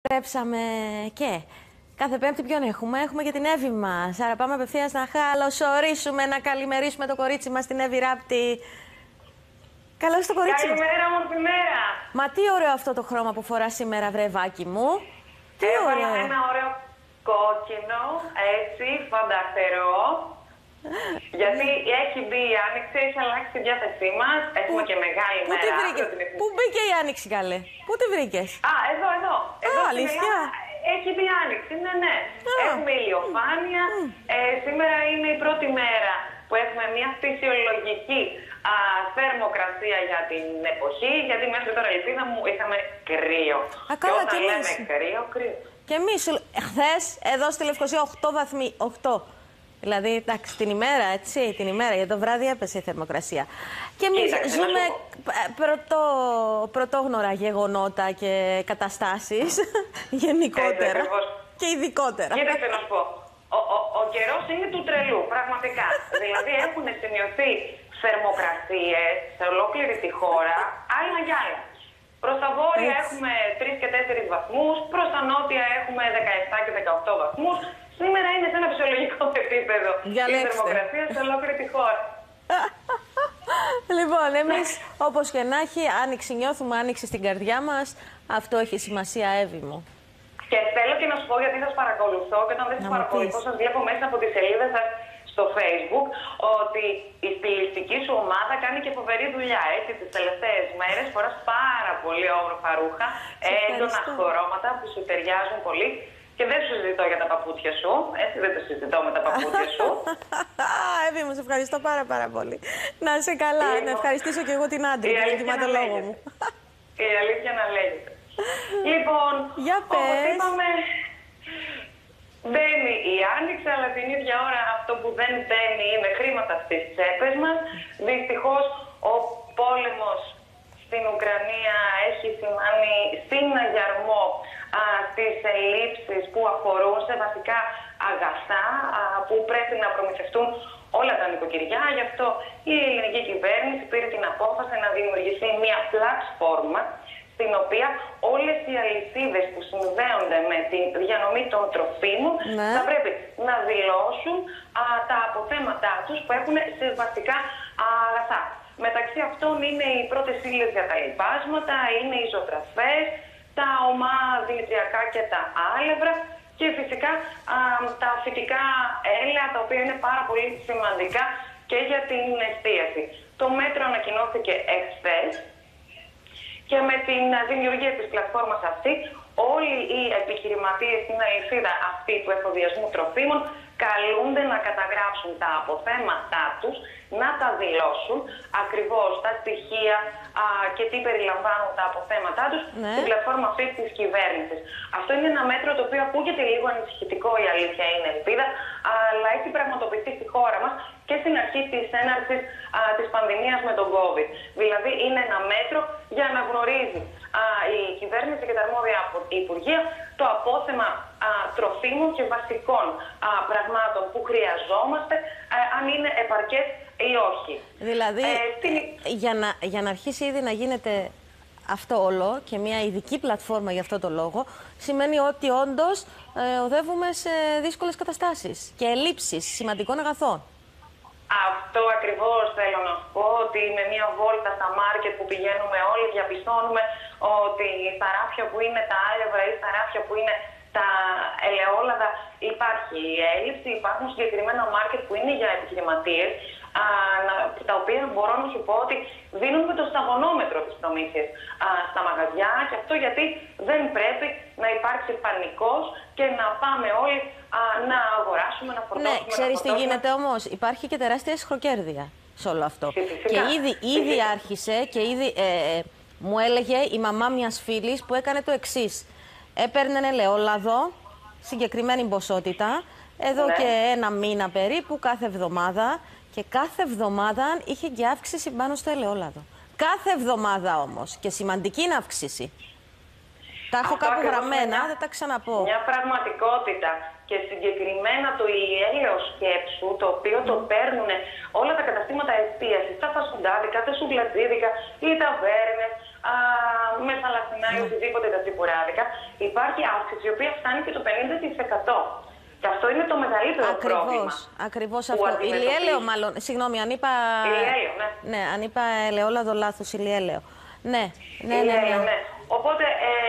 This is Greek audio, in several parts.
Επιστρέψαμε και κάθε Πέμπτη ποιον έχουμε? Έχουμε και την Εύη μας. Άρα πάμε απευθείας να καλωσορίσουμε, να καλημερίσουμε το κορίτσι μας, την Εύη Ράπτη. Καλώς το κορίτσι μας. Καλημέρα, μορφή μέρα. Μα τι ωραίο αυτό το χρώμα που φοράς σήμερα, βρεβάκι μου. Τι ωραίο. Ένα ωραίο κόκκινο, έτσι, φανταστερό. Γιατί έχει μπει η Άνοιξη, έχει αλλάξει τη διάθεσή μας. Έχουμε και μεγάλη μέρα. Πού τη βρήκες? Πού μπήκε η Άνοιξη, καλέ? Πού τη βρήκες? Εδώ. Αλήθεια? Έχει μπει η Άνοιξη, ναι. Έχουμε ηλιοφάνεια. Σήμερα είναι η πρώτη μέρα που έχουμε μια φυσιολογική θερμοκρασία για την εποχή. Γιατί μέχρι τώρα, ελπίδα μου, είχαμε κρύο. Και όταν λέμε κρύο. Και εμείς χθες εδώ στη Λευκοσία 8 βαθμοί. 8. Δηλαδή, εντάξει, την ημέρα, έτσι, την ημέρα, για το βράδυ έπεσε η θερμοκρασία. Και εμείς ζούμε πρωτόγνωρα γεγονότα και καταστάσεις, γενικότερα και ειδικότερα. Κοίταξε να σου πω, ο καιρός είναι του τρελού, πραγματικά. Δηλαδή, έχουν σημειωθεί θερμοκρασίες σε ολόκληρη τη χώρα, άλλα για άλλα. Προς τα βόρεια έχουμε 3 και 4 βαθμούς, προς τα νότια έχουμε 17 και 18 βαθμούς. Σήμερα είναι σε ένα φυσιολογικό επίπεδο η θερμοκρασία σε ολόκληρη τη χώρα. Λοιπόν, εμείς όπως και να έχει, άνοιξη νιώθουμε, άνοιξη στην καρδιά μας. Αυτό έχει σημασία, Εύη μου. Και θέλω και να σου πω, γιατί σας παρακολουθώ και όταν δεν σας παρακολουθώ, σας βλέπω μέσα από τη σελίδα σας στο Facebook, ότι η στιλιστική σου ομάδα κάνει και φοβερή δουλειά. Έτσι, τις τελευταίες μέρες φοράς πάρα πολύ όμορφα ρούχα, έντονα χρώματα που σου ταιριάζουν πολύ. Και δεν σου συζητώ για τα παπούτσια σου, έτσι δεν το συζητώ με τα παπούτσια σου. Εύη μου, σε ευχαριστώ πάρα πολύ. Να είσαι καλά, να ευχαριστήσω και εγώ την Άντρη, την ενδυματολόγο μου. Η αλήθεια να λέγεται. Λοιπόν, όπως είπαμε, μπαίνει η Άνοιξη, αλλά την ίδια ώρα αυτό που δεν μπαίνει είναι χρήματα στις τσέπες μας. Δυστυχώς ο πόλεμος στην Ουκρανία έχει σημάνει συναγερμό στις ελλείψεις που αφορούν σε βασικά αγαθά που πρέπει να προμηθευτούν όλα τα νοικοκυριά. Γι' αυτό η ελληνική κυβέρνηση πήρε την απόφαση να δημιουργηθεί μια πλατφόρμα στην οποία όλες οι αλυσίδες που συνδέονται με τη διανομή των τροφίμων θα πρέπει να δηλώσουν τα αποθέματά τους που έχουν σε βασικά αγαθά. Μεταξύ αυτών είναι οι πρώτες ύλες για τα λιπάσματα, είναι οι ζωοτροφές, τα ομά δημητριακά και τα άλευρα και φυσικά τα φυτικά έλαια, τα οποία είναι πάρα πολύ σημαντικά και για την εστίαση. Το μέτρο ανακοινώθηκε εχθές και με την δημιουργία της πλατφόρμας αυτή όλοι οι επιχειρηματίες στην αλυσίδα αυτή του εφοδιασμού τροφίμων καλούνται να καταγράψουν τα αποθέματά τους, να τα δηλώσουν ακριβώς τα στοιχεία και τι περιλαμβάνουν τα αποθέματά τους στην πλατφόρμα αυτή της κυβέρνησης. Αυτό είναι ένα μέτρο το οποίο ακούγεται λίγο ανησυχητικό, η αλήθεια είναι, ελπίδα, αλλά έχει πραγματοποιηθεί στη χώρα μας και στην αρχή της έναρξης της πανδημίας με τον COVID. Δηλαδή είναι ένα μέτρο για να γνωρίζει η κυβέρνηση και τα αρμόδια υπουργεία το απόθεμα τροφίμων και βασικών πραγμάτων που χρειαζόμαστε, αν είναι επαρκές ή όχι. Δηλαδή, για να αρχίσει ήδη να γίνεται αυτό όλο και μια ειδική πλατφόρμα για αυτό το λόγο, σημαίνει ότι όντως οδεύουμε σε δύσκολες καταστάσεις και ελλείψεις σημαντικών αγαθών. Αυτό ακριβώς θέλω να σου πω, ότι με μια βόλτα στα μάρκετ που πηγαίνουμε όλοι διαπιστώνουμε ότι στα ράφια που είναι τα άλευρα ή στα ράφια που είναι τα ελαιόλαδα υπάρχει έλλειψη. Υπάρχουν συγκεκριμένα μάρκετ που είναι για επιχειρηματίες, τα οποία μπορώ να σου πω ότι δίνουν με το σταγονόμετρο της προμήθειας στα μαγαζιά, και αυτό γιατί δεν πρέπει να υπάρξει πανικός και να πάμε όλοι να αγοράσουμε, να φορτώσουμε. Ναι, ξέρεις τι γίνεται όμως? Υπάρχει και τεράστια σχροκέρδεια σε όλο αυτό. Και ήδη άρχισε και ήδη μου έλεγε η μαμά μιας φίλης που έκανε το εξής. Έπαιρνε ελαιόλαδο, συγκεκριμένη ποσότητα, εδώ και ένα μήνα περίπου, κάθε εβδομάδα. Και κάθε εβδομάδα είχε και αύξηση πάνω στο ελαιόλαδο. Κάθε εβδομάδα όμως. Και σημαντική είναι αύξηση. Τα έχω κάπου γραμμένα, δεν τα ξαναπώ. Μια πραγματικότητα. Και συγκεκριμένα το ηλιέλαιο σκέψου, το οποίο το παίρνουν όλα τα καταστήματα εστίασης, τα φασουντάδικα, τα σουβλατζίδικα, οι ταβέρνες, με θαλασσινά ή οτιδήποτε τα τσιπουράδικα, υπάρχει αύξηση η οποία φτάνει και το 50%. Και αυτό είναι το μεγαλύτερο πρόβλημα. Ακριβώς αυτό. Ηλιέλαιο, μάλλον. Συγγνώμη, αν είπα. Ηλιέλαιο, ναι. Ναι, αν είπα ελαιόλαδο, λάθος, ηλιέλαιο. Ναι. Οπότε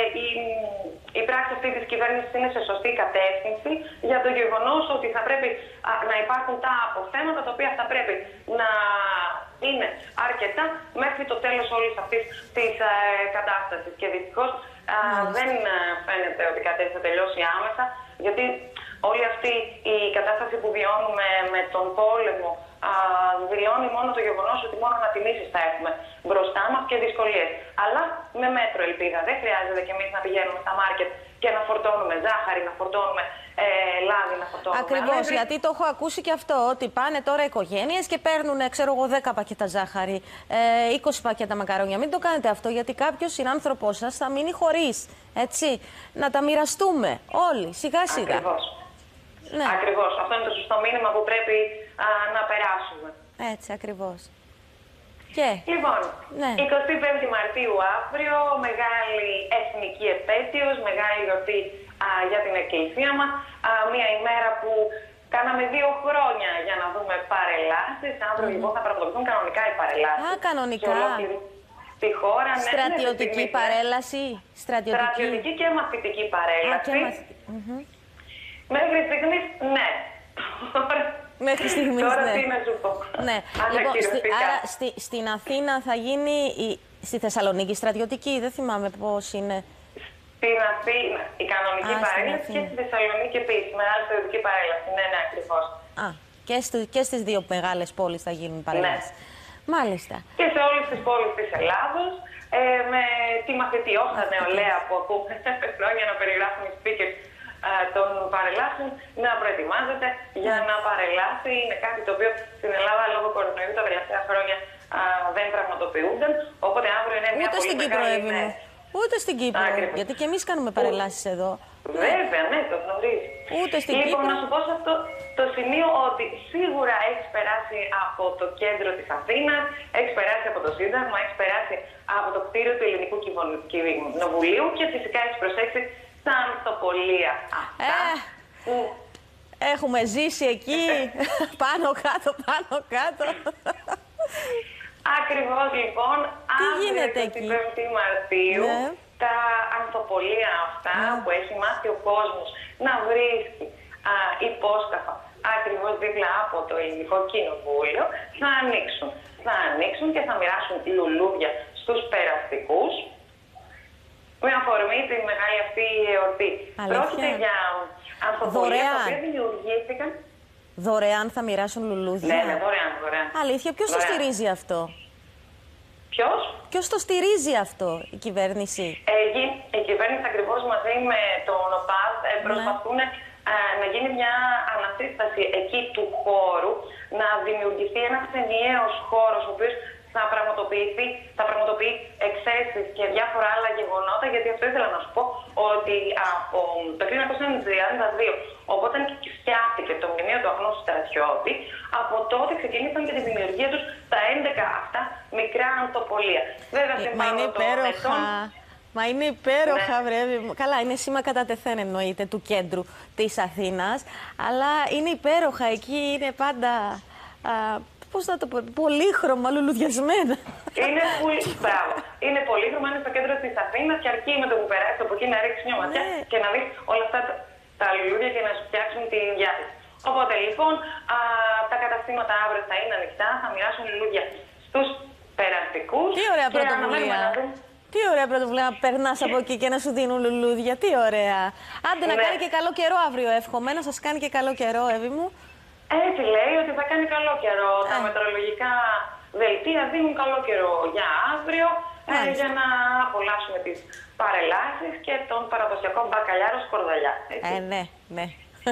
η πράξη αυτή της κυβέρνησης είναι σε σωστή κατεύθυνση για το γεγονός ότι θα πρέπει να υπάρχουν τα αποθέματα τα οποία θα πρέπει να είναι αρκετά μέχρι το τέλος όλης αυτής της κατάστασης. Και δυστυχώς δεν φαίνεται ότι κάτι θα τελειώσει άμεσα, γιατί όλη αυτή η κατάσταση που βιώνουμε με τον πόλεμο δηλώνει μόνο το γεγονός ότι μόνο ανατιμήσεις θα έχουμε μπροστά μας και δυσκολίες. Αλλά με μέτρο ελπίδα. Δεν χρειάζεται και εμείς να πηγαίνουμε στα μάρκετ και να φορτώνουμε ζάχαρη, να φορτώνουμε λάδι, να φορτώνουμε. Ακριβώς, γιατί το έχω ακούσει και αυτό, ότι πάνε τώρα οικογένειες και παίρνουν, ξέρω εγώ, 10 πακέτα ζάχαρη, 20 πακέτα μακαρόνια. Μην το κάνετε αυτό, γιατί κάποιος συνάνθρωπός σας θα μείνει χωρίς. Έτσι. Να τα μοιραστούμε όλοι, σιγά σιγά. Ακριβώς. Ναι. Ακριβώς. Αυτό είναι το σωστό μήνυμα που πρέπει να περάσουμε. Έτσι, ακριβώς. Και... Λοιπόν, ναι. 25η Μαρτίου αύριο, μεγάλη εθνική επέτειος, μεγάλη γιορτή για την Εκκλησία μας. Μια ημέρα που κάναμε 2 χρόνια για να δούμε παρελάσεις. Αύριο λοιπόν θα πραγματοποιηθούν κανονικά οι παρελάσεις. Κανονικά. Στη χώρα, ναι. Στρατιωτική παρέλαση. Στρατιωτική και μαθητική παρέλαση. Μέχρι στιγμής, ναι. Μέχρι στιγμής, τώρα ναι. τι να σου πω. Ναι. Λοιπόν, άρα στην Αθήνα θα γίνει, στη Θεσσαλονίκη στρατιωτική, δεν θυμάμαι πώς είναι. Στην Αθήνα η κανονική παρέλαση και στη Θεσσαλονίκη επίσης, μεγάλη στρατιωτική παρέλαση, ναι, ακριβώς. Και στις 2 μεγάλες πόλεις θα γίνουν παρέλαση. Ναι. Μάλιστα. Και σε όλες τις πόλεις της Ελλάδος, με τη μαθητιόχα νεολαία που ακούμε χρόνια να περιγράφουν οι speakers των παρελάσεων, να προετοιμάζεται για να παρελάσει. Είναι κάτι το οποίο στην Ελλάδα λόγω κορονοϊού τα τελευταία χρόνια δεν πραγματοποιούνταν. Οπότε αύριο είναι μια πολύ μεγάλη ημέρα. Ούτε στην Κύπρο. Γιατί και εμείς κάνουμε παρελάσεις εδώ. Βέβαια, ναι, το γνωρίζει. Ούτε στην Κύπρο. Κύπρο. Να σου πω σε αυτό το σημείο ότι σίγουρα έχει περάσει από το κέντρο της Αθήνας, έχει περάσει από το Σύνταγμα, έχει περάσει από το κτίριο του Ελληνικού Κοινοβουλίου και φυσικά έχει προσέξει τα ανθοπολία αυτά. Έχουμε ζήσει εκεί, πάνω κάτω, πάνω κάτω. Ακριβώς λοιπόν, αύριο 25 Μαρτίου, ναι. τα ανθοπολία αυτά που έχει μάθει ο κόσμος να βρίσκει υπόσκαφα ακριβώς δίπλα από το Ελληνικό Κοινοβούλιο, θα ανοίξουν. Θα ανοίξουν και θα μοιράσουν λουλούδια στους περαστικούς, με αφορμή τη μεγάλη αυτή εορτή. Πρόκειται για ανθοπολία τα οποία δημιουργήθηκαν. Δωρεάν θα μοιράσουν λουλούδια. Ναι, δωρεάν. Αλήθεια, ποιος το στηρίζει αυτό? Ποιος το στηρίζει αυτό, η κυβέρνηση? Η κυβέρνηση ακριβώς μαζί με τον ΟΠΑΔ προσπαθούν να γίνει μια ανασύσταση εκεί του χώρου, να δημιουργηθεί ένας ενιαίος χώρος, ο οποίος θα πραγματοποιεί εκθέσεις και διάφορα άλλα γεγονότα, γιατί αυτό ήθελα να σου πω ότι από το 1932, οπότε φτιάχτηκε το μνημείο του αγνώστου στρατιώτη, από τότε ξεκίνησαν και τη δημιουργία τους τα 11 αυτά μικρά ανθοπολία. Βέβαια, μα είναι υπέροχα. Μα είναι υπέροχα, βρε. Καλά, είναι σήμα κατά τεθέν εννοείται του κέντρου της Αθήνας, αλλά είναι υπέροχα. Εκεί είναι πάντα. Πώς να το πω, πολύχρωμα, λουλουδιασμένα. Είναι πολύχρωμα, είναι στο κέντρο της Αθήνας και αρκεί με το που περάσει από εκεί να ρίξει μια ματιά και να δεις όλα αυτά τα λουλούδια και να σου φτιάξουν τη διάθεση. Οπότε λοιπόν τα καταστήματα αύριο θα είναι ανοιχτά, θα μοιράσουν λουλούδια στους περαστικούς. Τι ωραία πρωτοβουλία. Τι ωραία πρωτοβουλία να περνάς από εκεί και να σου δίνουν λουλούδια. Τι ωραία. Άντε να κάνει και καλό καιρό αύριο, εύχομαι. Να σας κάνει και καλό καιρό, Εύη μου. Έτσι λέει ότι θα κάνει καλό καιρό. Τα μετεωρολογικά δελτία δίνουν καλό καιρό για αύριο, για να απολαύσουμε τις παρελάσεις και τον παραδοσιακό μπακαλιάρο σκορδαλιά. Ναι.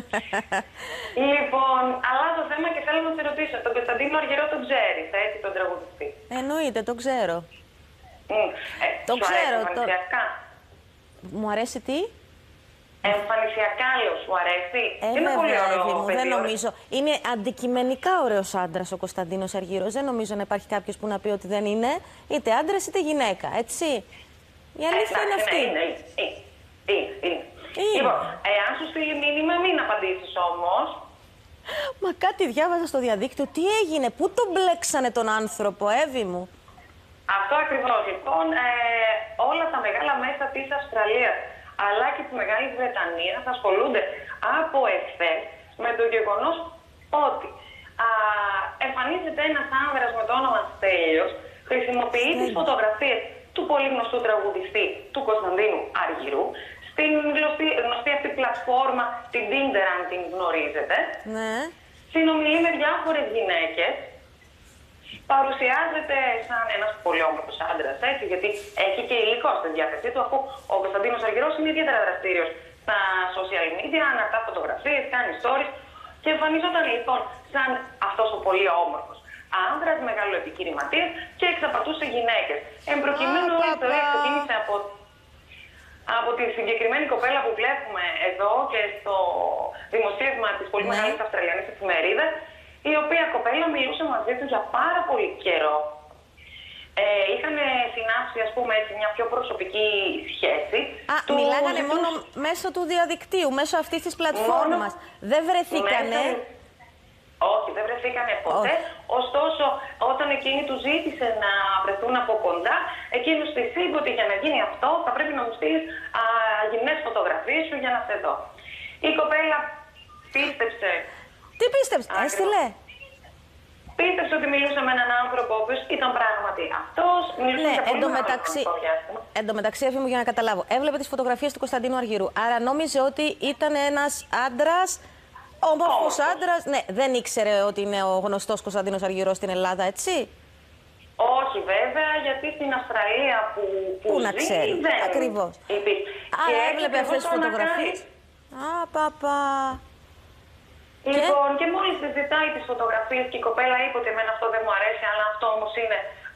Λοιπόν, αλλάζω θέμα και θέλω να σε ρωτήσω. Τον Κωνσταντίνο Αργυρό τον ξέρεις, έτσι, τον τραγουδιστή? Εννοείται, τον ξέρω. Το ξέρω. Μου αρέσει τι? Εμφανισιακά, λέω, σου αρέσει? Είναι πολύ ωραίο παιδί. Δεν νομίζω. Είναι αντικειμενικά ωραίος άντρας ο Κωνσταντίνος Αργυρός. Δεν νομίζω να υπάρχει κάποιος που να πει ότι δεν είναι είτε άντρας είτε γυναίκα. Έτσι. Η αλήθεια είναι αυτή. Είναι. Λοιπόν, εάν σου στείλει μήνυμα, μην απαντήσεις όμως. Μα κάτι διάβαζα στο διαδίκτυο. Τι έγινε, πού τον μπλέξανε τον άνθρωπο, Εύη μου? Αυτό ακριβώς. Λοιπόν, όλα τα μεγάλα μέσα της Αυστραλίας αλλά και της Μεγάλης Βρετανίας ασχολούνται από εχθές με το γεγονός ότι εμφανίζεται ένας άνδρας με το όνομα Στέλιος, χρησιμοποιεί τις φωτογραφίες του πολύ γνωστού τραγουδιστή του Κωνσταντίνου Αργυρού στην γνωστή αυτή πλατφόρμα, την Tinder, αν την γνωρίζετε. Ναι. Συνομιλεί με διάφορες γυναίκες. Παρουσιάζεται σαν ένας πολύ όμορφος άντρας, έτσι, γιατί έχει και υλικό στη διάθεσή του, αφού ο Κωνσταντίνος Αργυρός είναι ιδιαίτερα δραστήριος στα social media, αναρτά φωτογραφίες, κάνει stories και εμφανίζονταν λοιπόν σαν αυτός ο πολύ όμορφος άνδρας, μεγάλο επιχειρηματίας και εξαπατούσε γυναίκες. Εν προκειμένου, όλη η ιστορία ξεκίνησε από τη συγκεκριμένη κοπέλα που βλέπουμε εδώ και στο δημοσίευμα της πολύ μεγάλης Αυστραλιανής εφημερίδας, η οποία κοπέλα μιλούσε μαζί του για πάρα πολύ καιρό. Είχαν συνάψει, ας πούμε, έτσι, μια πιο προσωπική σχέση. Μιλάγανε μόνο μέσω του διαδικτύου, μέσω αυτής της πλατφόρμας. Δεν βρεθήκανε. Όχι, δεν βρεθήκανε ποτέ. Ωστόσο, όταν εκείνη του ζήτησε να βρεθούν από κοντά, εκείνος της είπε ότι για να γίνει αυτό θα πρέπει να μου στείλεις γυμνές φωτογραφίες σου για να σε δω. Η κοπέλα πίστεψε. Τι πίστεψε, έστειλε? Πίστεψε ότι μιλούσε με έναν άνθρωπο ο οποίος ήταν πράγματι αυτός. Μιλούσε για πολύ εν τω μεταξύ, Εύη μου, για να καταλάβω, έβλεπε τις φωτογραφίες του Κωνσταντίνου Αργυρού. Άρα νόμιζε ότι ήταν ένας άντρας, όμορφος άντρας. Ναι, δεν ήξερε ότι είναι ο γνωστός Κωνσταντίνος Αργυρός στην Ελλάδα, έτσι. Όχι, βέβαια, γιατί στην Αυστραλία που να ξέρει, ακριβώς. Άρα έβλεπε αυτές τις φωτογραφίες. Λοιπόν, και μόλις συζητάει τις φωτογραφίες και η κοπέλα είπε ότι εμένα αυτό δεν μου αρέσει, αλλά αυτό όμως είναι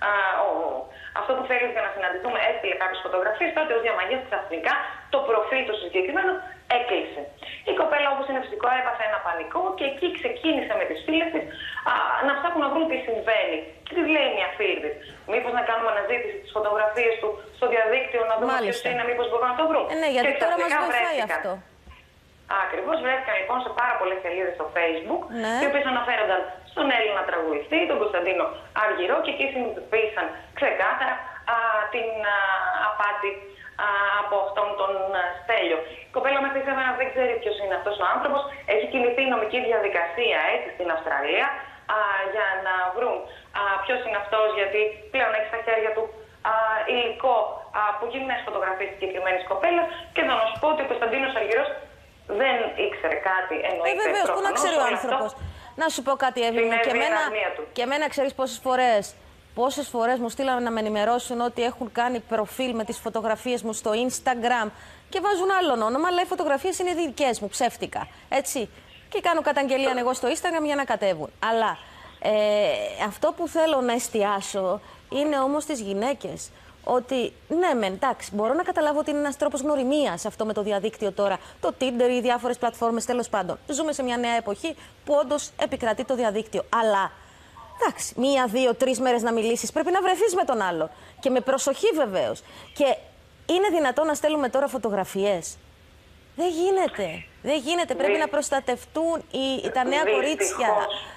αυτό που θέλει για να συναντηθούμε, έστειλε κάποιες φωτογραφίες, τότε ως διαμαγείας ξαφνικά το προφίλ του συγκεκριμένο έκλεισε. Η κοπέλα, όπως είναι φυσικό, έπαθε ένα πανικό και εκεί ξεκίνησε με τις φίλες της να ψάχνουν να βρουν τι συμβαίνει. Και της λέει μια φίλη της, μήπως να κάνουμε αναζήτηση τις φωτογραφίες του στο διαδίκτυο, να δούμε ποιος είναι, μήπως μπορούμε να το βρούμε. Ναι, γιατί τώρα μας βοηθάει αυτό. Ακριβώς, βρέθηκαν λοιπόν σε πάρα πολλές σελίδες στο Facebook, οι οποίες αναφέρονταν στον Έλληνα τραγουδιστή, τον Κωνσταντίνο Αργυρό, και εκεί συνειδητοποίησαν ξεκάθαρα την απάτη από αυτόν τον Στέλιο. Η κοπέλα μέχρι σήμερα δεν ξέρει ποιος είναι αυτός ο άνθρωπος. Έχει κινηθεί η νομική διαδικασία έτσι στην Αυστραλία για να βρουν ποιος είναι αυτός, γιατί πλέον έχει στα χέρια του υλικό από γυμνές φωτογραφίες της συγκεκριμένης κοπέλας. Και θα σου πω ότι ο Κωνσταντίνος Αργυρός δεν ήξερε κάτι, εννοείται. Βεβαίως, πού να ξέρει ο άνθρωπος. Να σου πω κάτι, Εύη μου, και εμένα ξέρεις πόσες φορές μου στείλανε να με ενημερώσουν ότι έχουν κάνει προφίλ με τις φωτογραφίες μου στο Instagram και βάζουν άλλον όνομα, αλλά οι φωτογραφίες είναι δικές μου, ψεύτικα, έτσι. Και κάνω καταγγελία εγώ στο Instagram για να κατέβουν. Αλλά αυτό που θέλω να εστιάσω είναι όμως τις γυναίκες. Ότι ναι, εντάξει, μπορώ να καταλάβω ότι είναι ένας τρόπος γνωριμίας αυτό με το διαδίκτυο τώρα. Το Tinder ή διάφορες πλατφόρμες, τέλος πάντων. Ζούμε σε μια νέα εποχή που όντως επικρατεί το διαδίκτυο. Αλλά εντάξει, 1, 2, 3 μέρες να μιλήσεις, πρέπει να βρεθείς με τον άλλο. Και με προσοχή βεβαίως. Και είναι δυνατόν να στέλνουμε τώρα φωτογραφίες? Δεν γίνεται. Δεν γίνεται. Πρέπει να προστατευτούν τα νέα κορίτσια.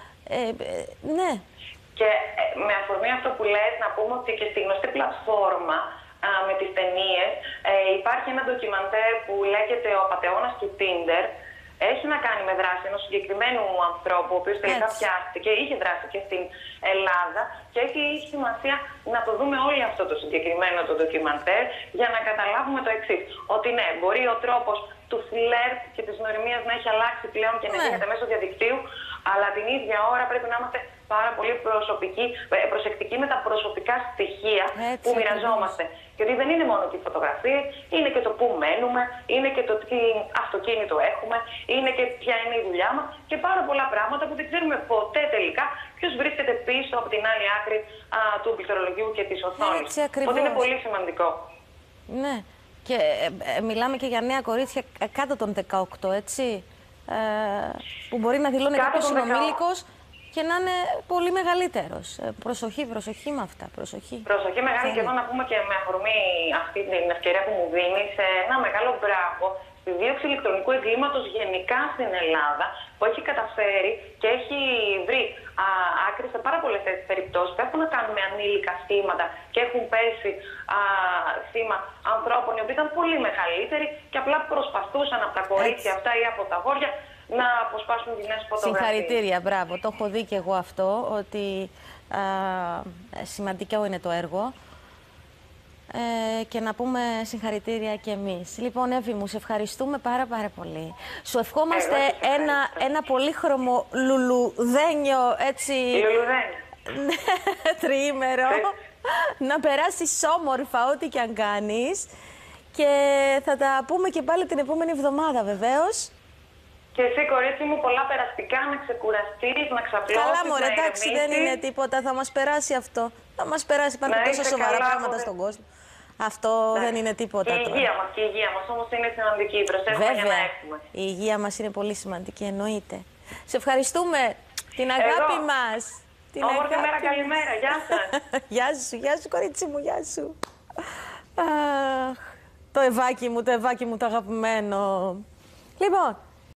Ναι. Και με αφορμή αυτό που λες, να πούμε ότι και στη γνωστή πλατφόρμα με τις ταινίες υπάρχει ένα ντοκιμαντέρ που λέγεται «Ο Απατεώνας του Tinder». Έχει να κάνει με δράση ενός συγκεκριμένου ανθρώπου, ο οποίος τελικά πιάστηκε, είχε δράσει και στην Ελλάδα και έχει σημασία να το δούμε όλοι αυτό το συγκεκριμένο το ντοκιμαντέρ για να καταλάβουμε το εξής. Ότι ναι, μπορεί ο τρόπος του φλερτ και της γνωριμίας να έχει αλλάξει πλέον και να γίνεται μέσω διαδικτύου, αλλά την ίδια ώρα πρέπει να είμαστε πάρα πολύ προσεκτικοί με τα προσωπικά στοιχεία που μοιραζόμαστε. Γιατί δεν είναι μόνο και οι φωτογραφίες, είναι και το πού μένουμε, είναι και το τι αυτοκίνητο έχουμε, είναι και ποια είναι η δουλειά μας και πάρα πολλά πράγματα που δεν ξέρουμε ποτέ τελικά ποιος βρίσκεται πίσω από την άλλη άκρη του πληκτρολογίου και της οθόνης. Οπότε είναι πολύ σημαντικό. Ναι. Και μιλάμε και για νέα κορίτσια κάτω των 18, έτσι. Που μπορεί να δηλώνει κάποιος συνομήλικος και να είναι πολύ μεγαλύτερος. Προσοχή με αυτά. Προσοχή μεγάλη. Και εδώ να πούμε και με αφορμή αυτή την ευκαιρία που μου δίνεις, ένα μεγάλο μπράβο στη δίωξη ηλεκτρονικού εγκλήματος γενικά στην Ελλάδα, που έχει καταφέρει και έχει βρει άκρη σε πάρα πολλές περιπτώσεις που έχουν να κάνουν με ανήλικα θύματα και έχουν πέσει θύμα ανθρώπων οι οποίοι ήταν πολύ μεγαλύτεροι και απλά προσπαθούσαν από τα κορίτσια αυτά ή από τα αγόρια να αποσπάσουν κοινές φωτογραφίες. Συγχαρητήρια, μπράβο. Το έχω δει και εγώ αυτό, ότι σημαντικό είναι το έργο. Και να πούμε συγχαρητήρια και εμείς. Λοιπόν, Εύη μου, σε ευχαριστούμε πάρα πολύ. Σου ευχόμαστε ένα πολύχρωμο λουλουδένιο, έτσι, τριήμερο, να περάσεις όμορφα ό,τι και αν κάνεις. Και θα τα πούμε και πάλι την επόμενη εβδομάδα, βεβαίως. Και εσύ, κορίτσι μου, πολλά περαστικά, να ξεκουραστείς, να ξαπλώσεις. Καλά, μωρέ, εντάξει, δεν είναι τίποτα. Θα μας περάσει αυτό. Θα μας περάσει. Υπάρχουν τόσα σοβαρά πράγματα στον κόσμο. Αυτό δεν είναι τίποτα. Και η υγεία μας όμως είναι σημαντική. Προσέχουμε για να έχουμε. Η υγεία μας είναι πολύ σημαντική, εννοείται. Σε ευχαριστούμε. Την αγάπη μας. Όμορφη μέρα, καλημέρα. Γεια σας. Γεια σου, κορίτσι μου, γεια σου. Το Ευάκι μου, το αγαπημένο. Λοιπόν.